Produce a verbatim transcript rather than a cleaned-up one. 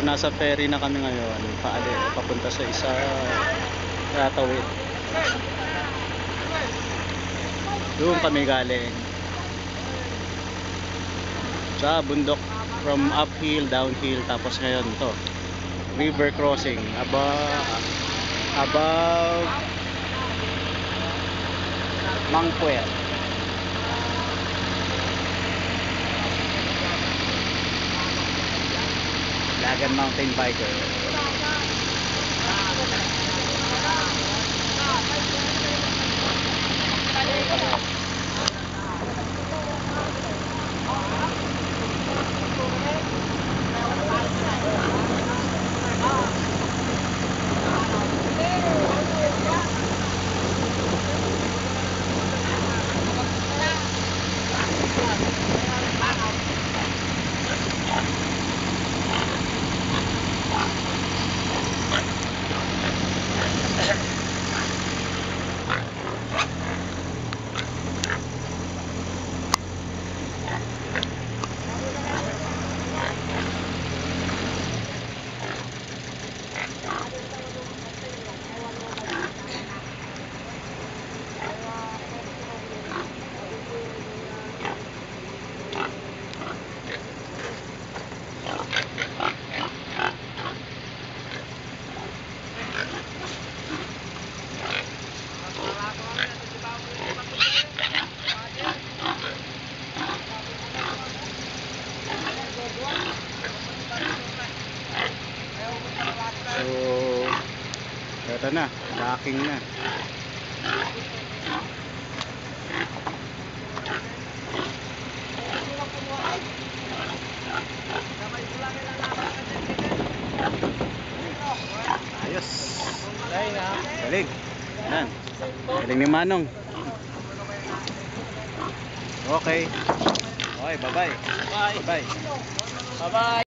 nasa ferry na kami ngayon, paali, papunta sa isa tatawid. Doon kami galing sa bundok, from uphill, downhill, tapos ngayon to river crossing above above Mangpuer. Ilagan mountain biker. So, ito na, locking na. Ayos. Galing. Yan. Galing ni Manong. Okay. Okay, bye-bye. Bye-bye. Bye-bye.